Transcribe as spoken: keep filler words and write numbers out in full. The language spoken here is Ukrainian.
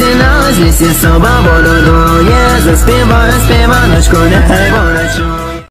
нас в лісі собака володує, заспіває співаночку, нехай волочу.